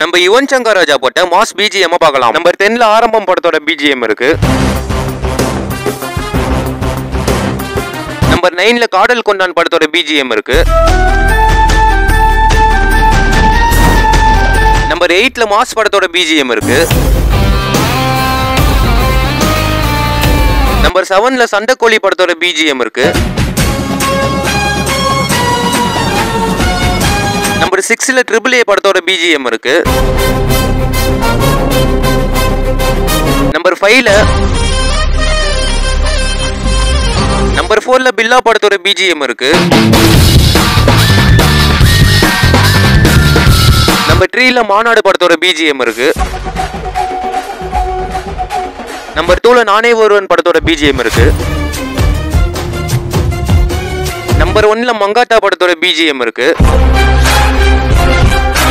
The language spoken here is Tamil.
நம்ம யுவன் சங்கர் ராஜா போட்ட மாஸ் பிஜிஎம் பார்க்கலாம். நம்பர் 10ல ஆரம்பம் படத்தோட பிஜிஎம் இருக்கு. நம்பர் 9ல காதல் கொண்டான் படத்தோட பிஜிஎம் இருக்கு. நம்பர் 8ல மாஸ் படத்தோட பிஜிஎம் இருக்கு. நம்பர் 7ல சண்டைக்கோழி படத்தோட பிஜிஎம் இருக்கு. நம்பர் 6ல ட்ரிபிள் ஏ படத்தோட பிஜிஎம் இருக்கு. நம்பர் 5ல நம்பர் 4ல பில்லா படத்தோட பிஜிஎம் இருக்கு. நம்பர் 3ல மாநாடு படத்தோட பிஜிஎம் இருக்கு. நம்பர் 2ல நானே ஒருவன் படத்தோட பிஜிஎம் இருக்கு. நம்பர் 1ல மங்காத்தா படத்தோட பிஜிஎம் இருக்கு.